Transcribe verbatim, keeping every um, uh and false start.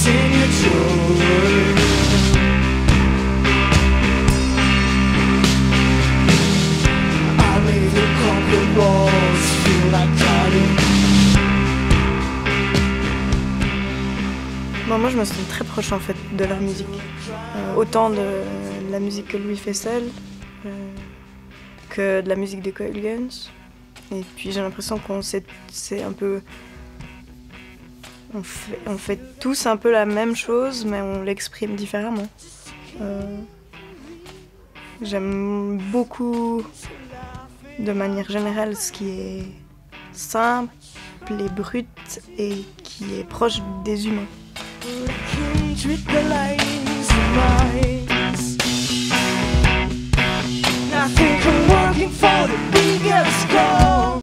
Bon, moi je me sens très proche en fait de leur musique, euh, autant de la musique que lui fait seul euh, que de la musique des Coilguns. Et puis j'ai l'impression qu'on sait, c'est un peu, on fait, on fait tous un peu la même chose, mais on l'exprime différemment. Euh, J'aime beaucoup, de manière générale, ce qui est simple et brut et qui est proche des humains. I think I'm working for the biggest goal.